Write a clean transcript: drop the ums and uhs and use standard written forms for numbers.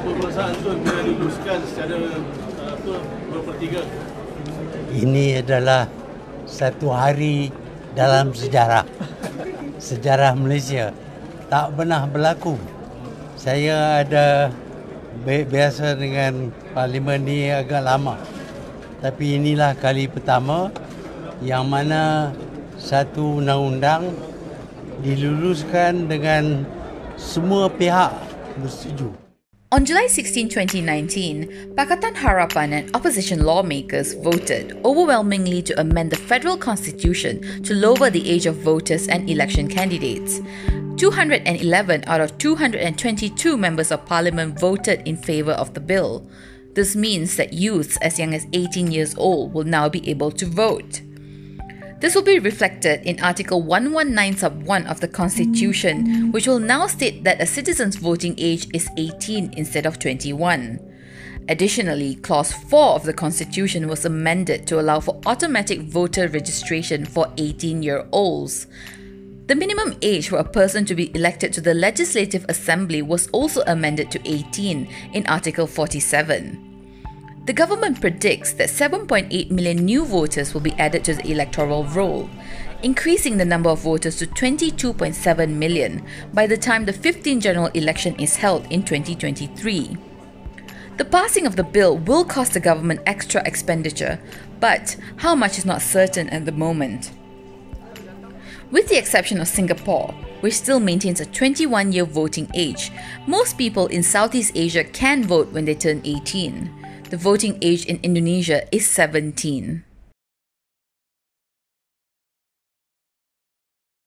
Apa perasaan tuan bila diluluskan secara berpertiga? Ini adalah satu hari dalam sejarah Malaysia. Tak pernah berlaku. Saya ada biasa dengan parlimen ni agak lama. Tapi inilah kali pertama yang mana satu undang-undang diluluskan dengan semua pihak bersetuju. On July 16, 2019, Pakatan Harapan and opposition lawmakers voted overwhelmingly to amend the federal constitution to lower the age of voters and election candidates. 211 out of 222 members of parliament voted in favour of the bill. This means that youths as young as 18 years old will now be able to vote. This will be reflected in Article 119 sub 1 of the Constitution, which will now state that a citizen's voting age is 18 instead of 21. Additionally, Clause 4 of the Constitution was amended to allow for automatic voter registration for 18-year-olds. The minimum age for a person to be elected to the Legislative Assembly was also amended to 18 in Article 47. The government predicts that 7.8 million new voters will be added to the electoral roll, increasing the number of voters to 22.7 million by the time the 15th general election is held in 2023. The passing of the bill will cost the government extra expenditure, but how much is not certain at the moment. With the exception of Singapore, which still maintains a 21-year voting age, most people in Southeast Asia can vote when they turn 18. The voting age in Indonesia is 17.